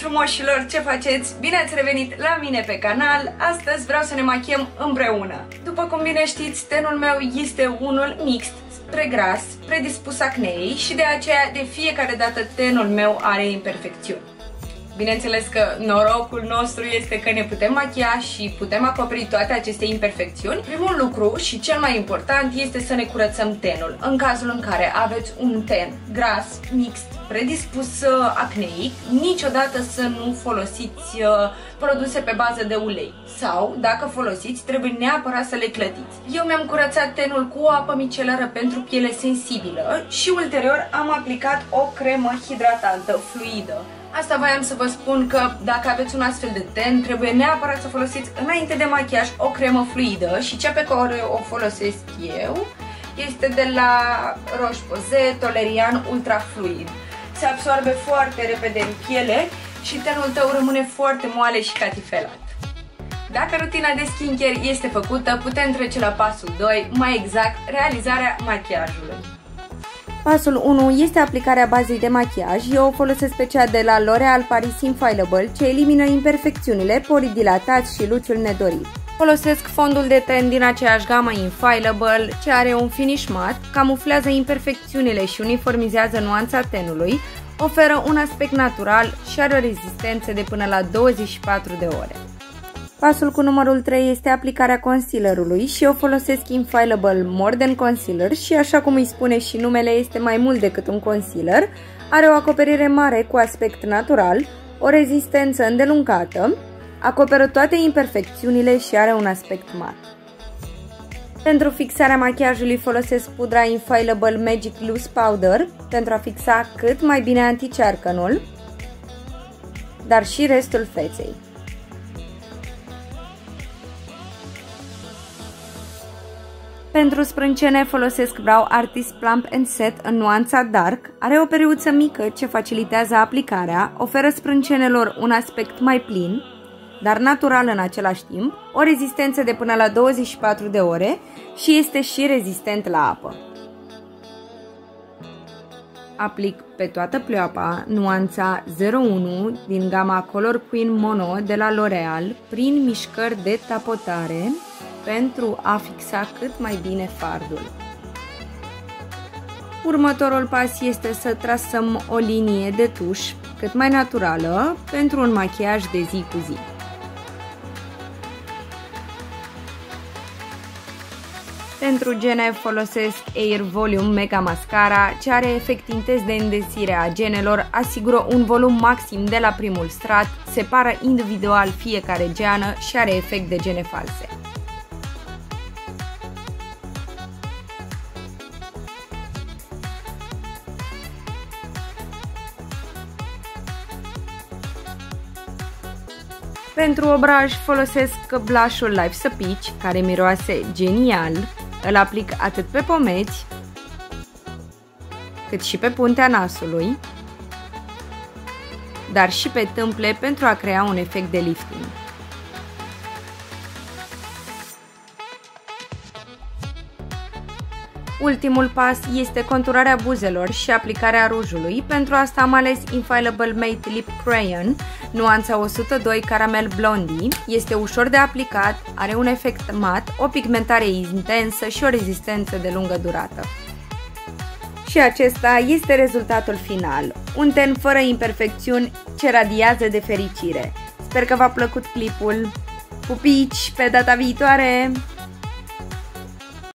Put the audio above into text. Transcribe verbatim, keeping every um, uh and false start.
frumoșilor, ce faceți? Bine ați revenit la mine pe canal. Astăzi vreau să ne machiem împreună. După cum bine știți, tenul meu este unul mixt, spre gras, predispus acneei și de aceea de fiecare dată tenul meu are imperfecțiuni. Bineînțeles că norocul nostru este că ne putem machia și putem acoperi toate aceste imperfecțiuni. Primul lucru și cel mai important este să ne curățăm tenul. În cazul în care aveți un ten gras, mixt, predispus acneic, niciodată să nu folosiți produse pe bază de ulei. Sau, dacă folosiți, trebuie neapărat să le clătiți. Eu mi-am curățat tenul cu o apă micelară pentru piele sensibilă și ulterior am aplicat o cremă hidratantă fluidă. Asta voiam să vă spun că dacă aveți un astfel de ten, trebuie neapărat să folosiți înainte de machiaj o cremă fluidă și cea pe care o folosesc eu este de la Roche-Posay Toleriane Ultra Fluid. Se absorbe foarte repede în piele și tenul tău rămâne foarte moale și catifelat. Dacă rutina de skincare este făcută, putem trece la pasul doi, mai exact realizarea machiajului. Pasul unu este aplicarea bazei de machiaj. Eu o folosesc pe cea de la L'Oréal Paris Infallible, ce elimină imperfecțiunile, porii dilatați și luciul nedorit. Folosesc fondul de ten din aceeași gamă Infallible, ce are un finish mat, camuflează imperfecțiunile și uniformizează nuanța tenului, oferă un aspect natural și are o rezistență de până la douăzeci și patru de ore. Pasul cu numărul trei este aplicarea concealerului și eu folosesc Infallible Modern Concealer și, așa cum îi spune și numele, este mai mult decât un concealer, are o acoperire mare cu aspect natural, o rezistență îndelungată, acoperă toate imperfecțiunile și are un aspect mat. Pentru fixarea machiajului folosesc pudra Infallible Magic Loose Powder pentru a fixa cât mai bine anticearcănul, dar și restul feței. Pentru sprâncene folosesc Brow Artist Plump and Set în nuanța Dark, are o periuță mică ce facilitează aplicarea, oferă sprâncenelor un aspect mai plin, dar natural în același timp, o rezistență de până la douăzeci și patru de ore și este și rezistent la apă. Aplic pe toată pleoapa nuanța zero unu din gama Color Queen Mono de la L'Oréal prin mișcări de tapotare pentru a fixa cât mai bine fardul. Următorul pas este să trasăm o linie de tuș cât mai naturală pentru un machiaj de zi cu zi. Pentru gene folosesc Air Volume Mega Mascara, ce are efect intens de îndesire a genelor, asigură un volum maxim de la primul strat, separă individual fiecare geană și are efect de gene false. Pentru obraj folosesc blush-ul Life's a Peach, care miroase genial. Îl aplic atât pe pomeți, cât și pe puntea nasului, dar și pe tâmple pentru a crea un efect de lifting. Ultimul pas este conturarea buzelor și aplicarea rujului. Pentru asta am ales Infallible Matte Lip Crayon, nuanța o sută doi Caramel Blondie. Este ușor de aplicat, are un efect mat, o pigmentare intensă și o rezistență de lungă durată. Și acesta este rezultatul final. Un ten fără imperfecțiuni ce radiază de fericire. Sper că v-a plăcut clipul. Pupici, pe data viitoare!